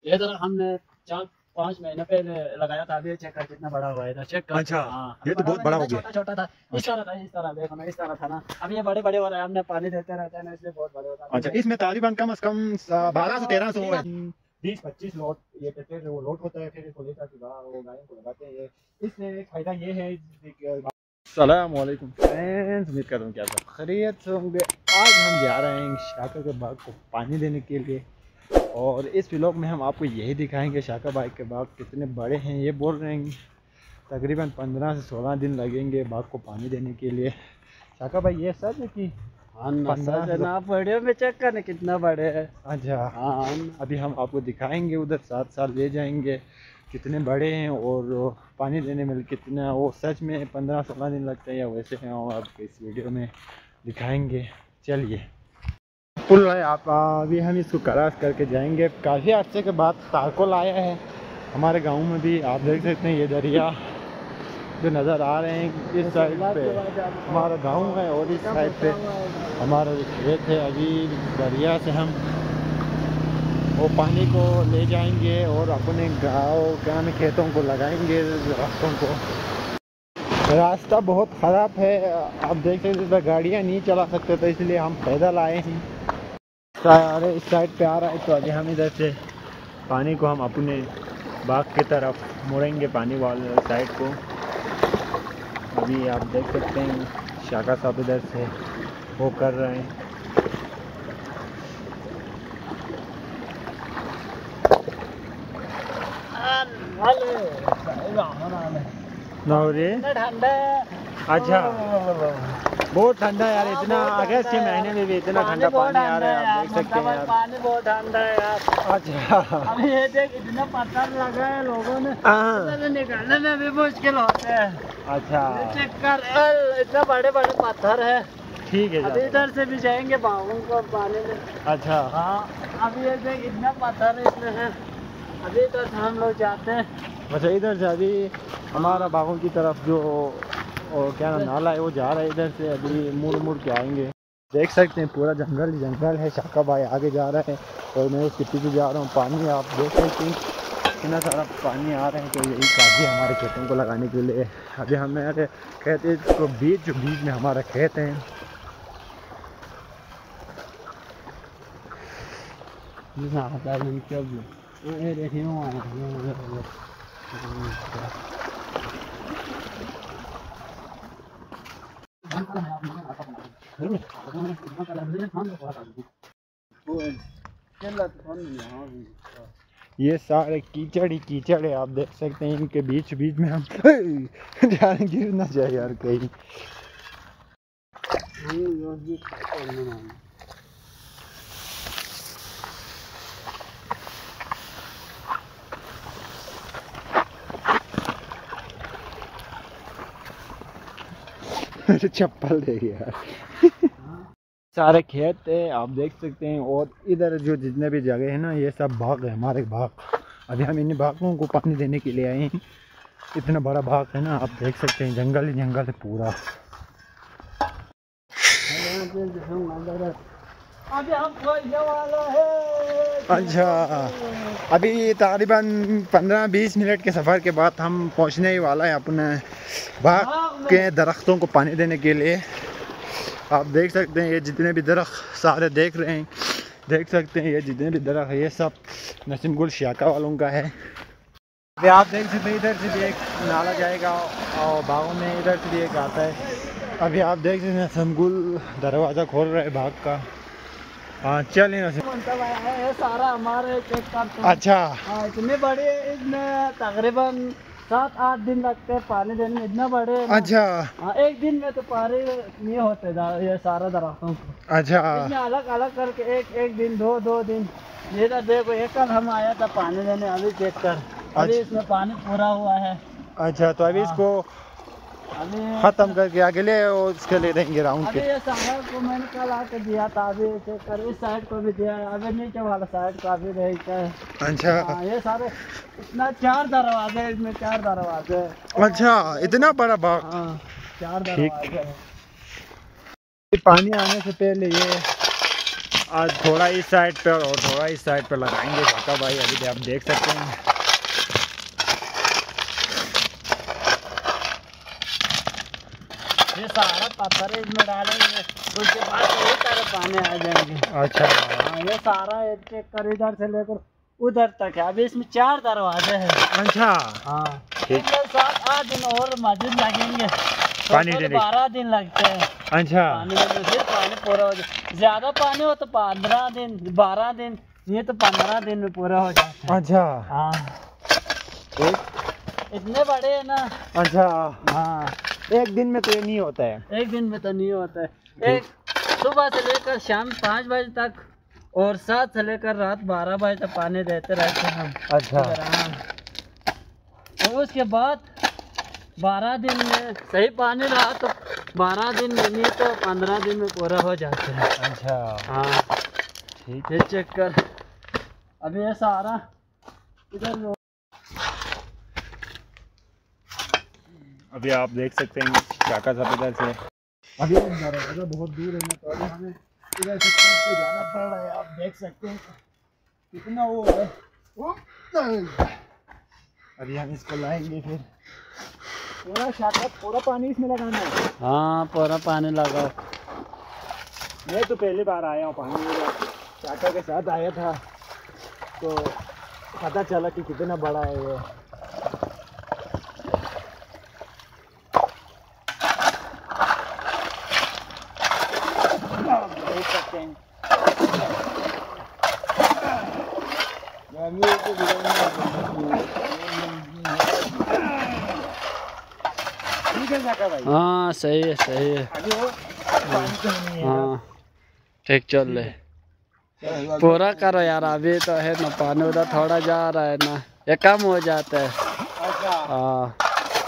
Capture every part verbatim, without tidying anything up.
ये दरख्त हमने चार पाँच महीने पहले लगाया था, अभी चेक कर कितना बड़ा हुआ है, चेक कर। अच्छा हाँ, ये तो बहुत बड़ा हो गया। छोटा छोटा था, इस तरह था, इस तरह देखो ना, इस तरह था ना, अब ये बड़े बड़े हो रहे हैं, हमने पानी देते रहते हैं ना, इसलिए बहुत बड़े होता है। अच्छा, इसमें तकरीबन कम से कम बारह से तेरह सौ बीस पच्चीस लोट ये पेड़ वो लोट होता है, फिर इसको लेकर के वो गायों को लगाते हैं। इससे फायदा ये है। अस्सलाम वालेकुम फ्रेंड्स, उम्मीद कर रहा हूँ क्या सब खैरियत से होंगे। आज हम जा रहे हैं शाका के बाग को पानी देने के लिए, और इस व्लॉग में हम आपको यही दिखाएंगे शाका बाग के बाग कितने बड़े हैं। ये बोल रहे हैं तकरीबन पंद्रह से सोलह दिन लगेंगे बाग को पानी देने के लिए। शाका भाई ये सच है कि पंद्रह ना वीडियो में चेक करने कितना बड़े है। अच्छा हाँ, अभी हम आपको दिखाएंगे, उधर साथ साथ ले जाएंगे कितने बड़े हैं और पानी देने में कितना वो सच में पंद्रह सोलह दिन लगते हैं या वैसे हैं, और आपको इस वीडियो में दिखाएंगे। चलिए पुल है, आप अभी हम इसको क्रॉस करके जाएंगे। काफ़ी अर्से के बाद तारकोल आया है हमारे गांव में भी। आप देख सकते हैं ये दरिया जो नज़र आ रहे हैं, इस साइड पे हमारा गांव है और इस साइड पे हमारा खेत है। अभी दरिया से हम वो पानी को ले जाएंगे और अपने गाँव क्या में खेतों को लगाएंगे, रास्तों को। रास्ता बहुत ख़राब है, आप देख सकते हैं गाड़ियाँ नहीं चला सकते, तो इसलिए हम पैदल आए हैं। सारे इस साइड पे आ रहा है, तो अभी हम इधर से पानी को हम अपने बाग की तरफ मुड़ेंगे, पानी वाले साइड को। अभी आप देख सकते हैं शाका साहब इधर से वो कर रहे हैं। नौरे ठंडा। अच्छा बहुत ठंडा यार, इतना अगस्त के महीने में भी इतना ठंडा पानी आ रहा है, आप देख सकते हैं यार। पानी बहुत ठंडा है यार। अच्छा अभी ये देख इतना पत्थर लगा है, लोगों ने निकालने में भी मुश्किल होते हैं। अच्छा चेक कर, इतना बड़े बड़े पत्थर है। ठीक है, अभी इधर से भी जाएंगे बागों को पानी में। अच्छा हाँ, अभी ये देख इतना पत्थर इसमें है, अभी इधर से हम लोग जाते हैं। अच्छा इधर से अभी हमारा बागों की तरफ जो और क्या नाम नाला है वो जा रहा है, इधर से अभी मुड़ मुड़ के आएंगे। देख सकते हैं पूरा जंगल ही जंगल है। शाका भाई आगे जा रहा है और मैं उसके पीछे जा रहा हूँ। पानी आप देख सकते हैं इतना सारा पानी आ रहा है, तो यही काफ़ी है हमारे खेतों को लगाने के लिए। अभी हमारे खेत को बीच बीच में हमारा खेत है। ये सारे कीचड़ ही कीचड़ है, आप देख सकते हैं। इनके बीच बीच में हम जाने गिर ना जाए यार कहीं। चप्पल दे यार। सारे खेत है आप देख सकते हैं, और इधर जो जितने भी जगह है ना, ये सब बाग है हमारे बाग। अभी हम इन बागों को पानी देने के लिए आए हैं। इतना बड़ा बाग है ना, आप देख सकते हैं, जंगल ही जंगल है पूरा। अभी हम पहुंचने वाला है। अच्छा अभी तकरीबन पंद्रह बीस मिनट के सफ़र के बाद हम पहुंचने ही वाला है अपने बाग के दरख्तों को पानी देने के लिए। आप देख सकते हैं ये जितने भी दरख्त सारे देख रहे हैं, देख सकते हैं ये जितने भी दरख्त है ये सब नसीम गुल शाका वालों का है। अभी आप देख सकते हैं इधर से भी एक नाला जाएगा और बागों में इधर से भी एक आता है। अभी आप देख सकते हैं नसीम गुल दरवाज़ा खोल रहा है बाग का। हाँ चलिए ये सारा हमारे चेक कर। अच्छा हाँ, इतने बड़े, इसमें तकरीबन सात आठ दिन लगते हैं पानी देने में, इतना बड़े। अच्छा हाँ, एक दिन में तो पानी नहीं होते ये सारा दरख्तों को। अच्छा इसमें अलग अलग करके एक एक दिन दो दो दिन। ये तो देखो, एक कल हम आया था पानी देने, अभी चेक कर, अभी इसमें पानी पूरा हुआ है। अच्छा तो अभी इसको अभी खत्म करके आगे ले और उसके ले देंगे राउंड के। अभी ये सारा को मैंने कल आके दिया था, अभी चेक कर, इस साइड को भी दिया है, अभी नीचे वाला साइड का भी रहता है। अच्छा हाँ, ये सारे इतना चार दरवाजे, इसमें चार दरवाजे। अच्छा इतना बड़ा बाग। हाँ, चार दरवाजे। पानी आने से पहले ये आज थोड़ा इस साइड पे और थोड़ा इस साइड पे लगाएंगे शाका भाई। अभी भी आप देख सकते हैं ये सारा पत्थर इसमें डालेंगे, उसके बाद कई सारे पानी आ जाएंगे। अच्छा हाँ, ये सारा चेक कर इधर से लेकर उधर तक है। अभी इसमें चार दरवाजे हैं। अच्छा हाँ, ठीक। सात आठ दिन और मस्जिद लगेंगे, पानी तो देने बारह दिन लगते हैं। अच्छा पानी में फिर पानी पूरा हो जाए। ज्यादा पानी हो तो पंद्रह दिन बारह दिन, ये तो पंद्रह दिन में पूरा हो जाता है। अच्छा हाँ, एक इतने बड़े हैं ना। अच्छा हाँ, एक दिन में तो ये नहीं होता है। एक दिन में तो नहीं होता है। एक सुबह से लेकर शाम पाँच बजे तक और सात से लेकर रात बारह बजे तक पानी देते रहते हैं हम। अच्छा और उसके बाद बारह दिन में सही पानी रहा तो बारह दिन में, नहीं तो पंद्रह दिन में पूरा हो जाता है। अच्छा हाँ ठीक है। चेक कर, अभी ये सारा इधर अभी आप देख सकते हैं शाका साहब इधर से अभी दरवाजा बहुत दूर है ना, तो अभी हमें इधर से कूद के जाना पड़ रहा है। आप देख सकते हैं कितना वो है। अभी हम इसको लाएंगे, फिर पूरा शाका पूरा पानी इसमें लगाना है। हाँ, पूरा पानी लगाओ। मैं तो पहली बार आया हूँ पानी, शाका के साथ आया था तो पता चला कि कितना बड़ा है ये। देख सकते हैं ठीक है शाका भाई। हाँ सही है, सही है। अभी वो पानी तो नहीं है। हाँ ठीक, चल रहे पूरा करो यार। अभी तो है ना पानी उधर थोड़ा जा रहा है ना, ये कम हो जाता है। अच्छा हाँ,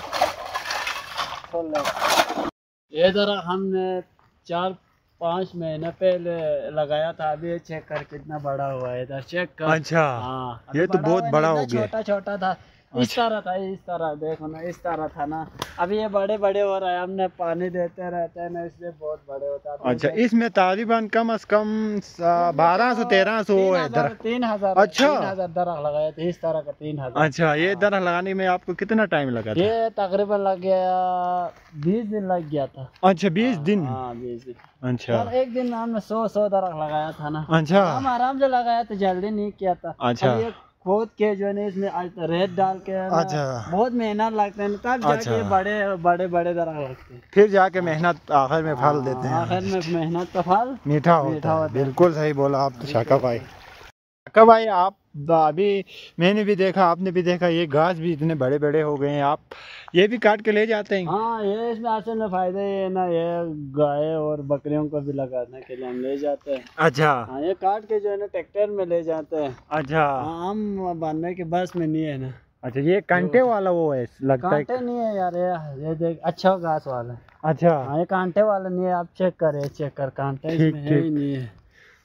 चल रहे। ये जरा हमने चार पाँच महीने पहले लगाया था। अभी चेक कर कितना बड़ा हुआ है, इधर चेक कर। अच्छा हाँ, ये तो बहुत बड़ा हो गया। छोटा छोटा था, इस तरह था, इस तरह देखो ना, इस तरह था ना। अभी ये बड़े बड़े हो रहा है, हमने पानी देते रहते हैं ना, इसलिए बहुत बड़े होता है। अच्छा, इसमें तकरीबन कम से कम बारह सौ तेरह सौ है दर। तीन हजार अच्छा, तीन हजार दरख्त लगाए थे इस तरह का, तीन हजार। अच्छा, ये दरख्त लगाने में आपको कितना टाइम लगा था? ये तकरीबन लग गया बीस दिन लग गया था। अच्छा, बीस दिन। हाँ, बीस दिन। अच्छा, एक दिन हमने सौ सौ दरख्त लगाया था ना। अच्छा, हम आराम से लगाया तो जल्दी नहीं किया था। अच्छा, अभी खोद के जो है इसमें रेत डाल के अच्छा, बहुत मेहनत लगते हैं, तब अच्छा, जाके बड़े बड़े बड़े दरख्त लगते हैं। फिर जाके मेहनत आखिर में फल देते हैं। आखिर में मेहनत का फल मीठा होता है। बिल्कुल सही बोला आप तो शाका भाई। शाका भाई, आप अभी मैंने भी देखा, आपने भी देखा, ये घास भी इतने बड़े बड़े हो गए हैं, आप ये भी काट के ले जाते हैं? हाँ, ये इसमें असल में फायदा ये है ना, ये गाय और बकरियों को भी लगाने के लिए हम ले जाते हैं। अच्छा। हाँ, ये काट के जो है ना ट्रैक्टर में ले जाते हैं। अच्छा। हाँ, हम बांधने के बस में नहीं है ना। अच्छा, ये कांटे वाला वो है लगता है? कांटे नहीं है यार, ये ये देख, अच्छा घास वाला है। अच्छा। हाँ, ये कांटे वाला नहीं है, आप चेक करे, चेक कर, कांटे इसमें है ही नहीं है।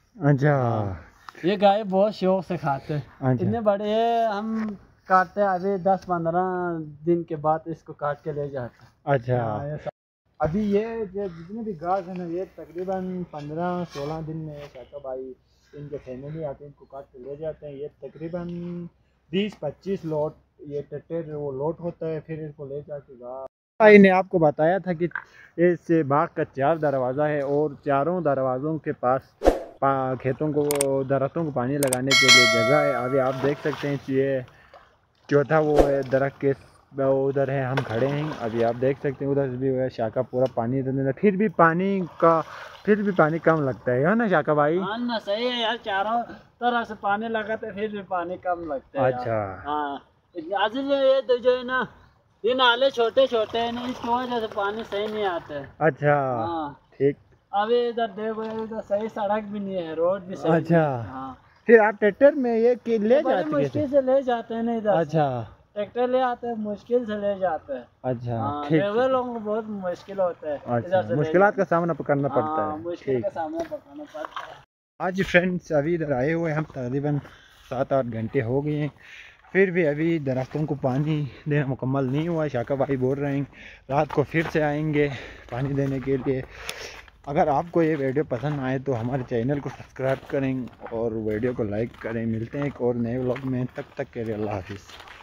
अच्छा, ये गाय बहुत शौक से खाते हैं। अच्छा। इतने बड़े हम काटते हैं, अभी दस पंद्रह दिन के बाद इसको काट के ले जाते हैं। अच्छा। अभी ये जो जितने भी घास है ना, ये तकरीबन पंद्रह सोलह दिन में शाका भाई इनके फैमिली आते हैं, इनको काट के ले जाते हैं। ये तकरीबन बीस पच्चीस लोट ये ट्रैक्टर वो लोट होता है, फिर इसको ले जाके घास। भाई ने आपको बताया था कि इस बाग का चार दरवाज़ा है और चारों दरवाज़ों के पास खेतों को, दरख्तों को पानी लगाने के लिए जगह है। अभी आप देख सकते हैं ये चौथा वो है दरख्त के उधर है, हम खड़े हैं। अभी आप देख सकते हैं उधर भी है शाका पूरा पानी देने, फिर भी पानी का फिर भी पानी कम लगता है ना शाका भाई? हाँ ना, सही है यार, चारों तरह से पानी लगाते फिर भी पानी कम लगता है। अच्छा। हाँ, ये तो जो है ना, ये नाले छोटे छोटे हैं ना, इसकी वजह से पानी सही नहीं आता है। अच्छा। हाँ ठीक। अभी इधर देखो, इधर सही सड़क भी नहीं है, रोड भी सही। अच्छा। हाँ, फिर आप ट्रैक्टर में ये कि ले जाते हैं? मुश्किल से ले जाते हैं ना इधर। अच्छा, ट्रैक्टर ले आते हैं, मुश्किल से ले जाते हैं। अच्छा, ठीक। लोगों को बहुत मुश्किल होता है। अच्छा, मुश्किलात का सामना करना पड़ता है। मुश्किल का सामना करना पड़ता है। आज फ्रेंड्स अभी इधर आए हुए हम तकरीबन सात आठ घंटे हो गए हैं, फिर भी अभी दरख्तों को पानी देना मुकम्मल नहीं हुआ। शाका भाई बोल रहे हैं रात को फिर से आएंगे पानी देने के लिए। अगर आपको ये वीडियो पसंद आए तो हमारे चैनल को सब्सक्राइब करें और वीडियो को लाइक करें। मिलते हैं एक और नए व्लॉग में, तब तक के लिए अल्लाह हाफिज़।